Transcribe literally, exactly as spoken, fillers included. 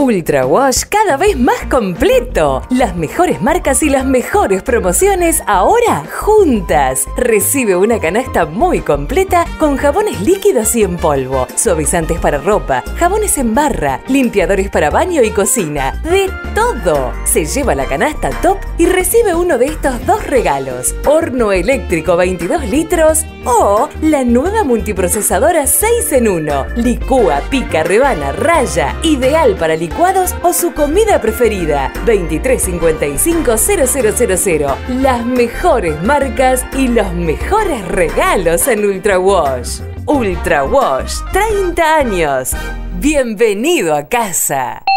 Ultra Wash cada vez más completo. Las mejores marcas y las mejores promociones ahora juntas. Recibe una canasta muy completa con jabones líquidos y en polvo, suavizantes para ropa, jabones en barra, limpiadores para baño y cocina. ¡De todo! Se lleva la canasta top y recibe uno de estos dos regalos: horno eléctrico veintidós litros o la nueva multiprocesadora seis en uno. Licúa, pica, rebana, raya. Ideal para licuados o su comida preferida. veintitrés cincuenta y cinco cero cero cero cero. Las mejores marcas y los mejores regalos en Ultra Wash. Ultra Wash, treinta años. Bienvenido a casa.